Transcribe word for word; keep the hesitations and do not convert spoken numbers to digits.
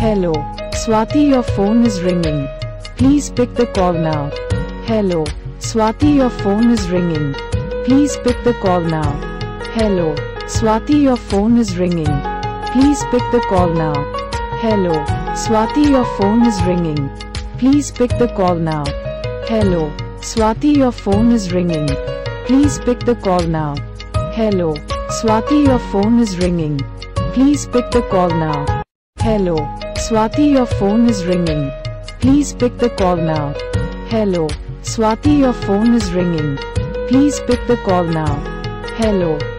Hello, Swathi, your phone is ringing. Please pick the call now. Hello, Swathi, your phone is ringing. Please pick the call now. Hello, Swathi, your phone is ringing. Please pick the call now. Hello, Swathi, your phone is ringing. Please pick the call now. Hello, Swathi, your phone is ringing. Please pick the call now. Hello, Swathi, your phone is ringing. Please pick the call now. Hello, Swathi, your phone is ringing. Please pick the call now. Hello, Swathi, your phone is ringing. Please pick the call now. Hello.